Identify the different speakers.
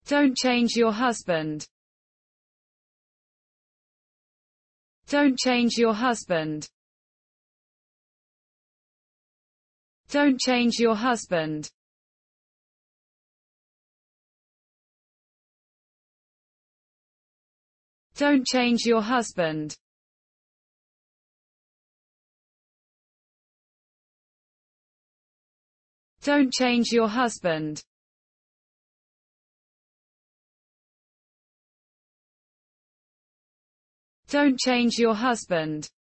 Speaker 1: Don't change your husband. Don't change your husband. Don't change your husband. Don't change your husband. Don't change your husband. Don't change your husband.